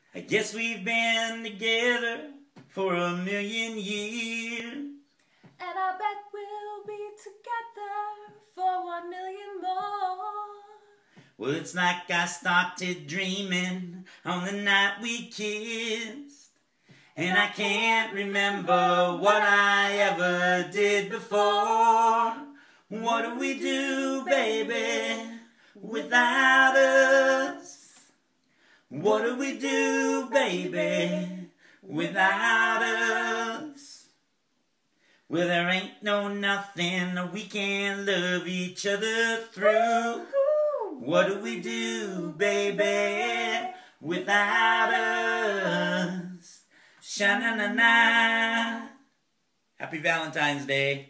I guess we've been together for 1,000,000 years. And I bet we'll be together for 1,000,000 more. Well, it's like I started dreaming on the night we kissed, and I can't remember what I ever did before. What do we do, baby, without us? What do we do, baby, without us? Well, there ain't no nothing we can't love each other through. What do we do, baby, without us? Sha-na-na-na. Happy Valentine's Day.